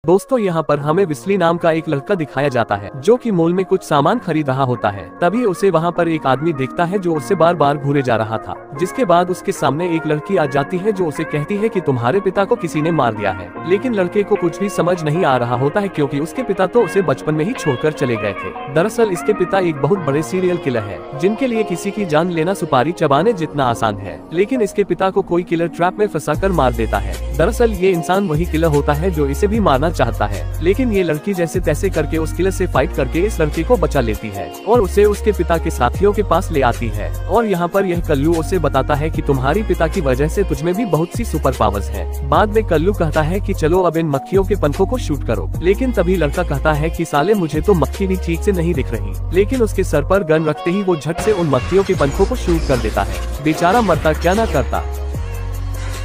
दोस्तों यहाँ पर हमें विस्ली नाम का एक लड़का दिखाया जाता है जो कि मॉल में कुछ सामान खरीद रहा होता है। तभी उसे वहाँ पर एक आदमी देखता है जो उसे बार बार घूरे जा रहा था, जिसके बाद उसके सामने एक लड़की आ जाती है जो उसे कहती है कि तुम्हारे पिता को किसी ने मार दिया है। लेकिन लड़के को कुछ भी समझ नहीं आ रहा होता है क्योंकि उसके पिता तो उसे बचपन में ही छोड़कर चले गए थे। दरअसल इसके पिता एक बहुत बड़े सीरियल किलर है जिनके लिए किसी की जान लेना सुपारी चबाने जितना आसान है। लेकिन इसके पिता को कोई किलर ट्रैप में फंसाकर मार देता है। दरअसल ये इंसान वही किलर होता है जो इसे भी मारना चाहता है, लेकिन ये लड़की जैसे तैसे करके उस किलर से फाइट करके इस लड़के को बचा लेती है और उसे उसके पिता के साथियों के पास ले आती है। और यहाँ पर यह कल्लू उसे बताता है कि तुम्हारी पिता की वजह से तुझमें भी बहुत सी सुपर पावर्स हैं। बाद में कल्लू कहता है कि चलो अब इन मक्खियों के पंखों को शूट करो, लेकिन तभी लड़का कहता है कि साले मुझे तो मक्खी भी ठीक से नहीं दिख रही। लेकिन उसके सर पर गन रखते ही वो झट से उन मक्खियों के पंखों को शूट कर देता है। बेचारा मरता क्या ना करता।